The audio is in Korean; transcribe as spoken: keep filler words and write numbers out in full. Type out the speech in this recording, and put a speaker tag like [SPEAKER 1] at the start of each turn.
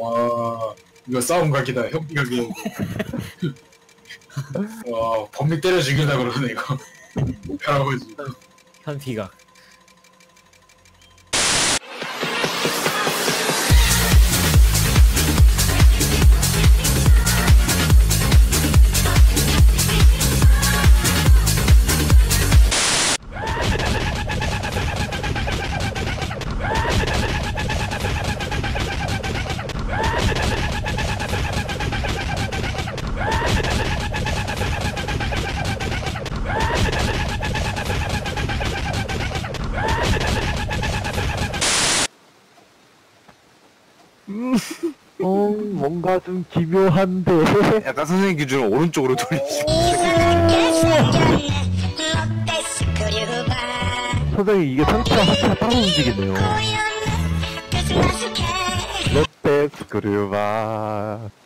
[SPEAKER 1] 와, 이거 싸움 각이다. 협기 각이. 와, 범위 때려 죽인다 그러네 이거. 할아버지.
[SPEAKER 2] 현피각.
[SPEAKER 3] 음, 어, 뭔가 좀 기묘한데.
[SPEAKER 4] 약간 선생님 기준으로 오른쪽으로 돌리시고.
[SPEAKER 3] 선생님, 이게 상체와 하체가 따로 움직이네요. 롯데 스크류바.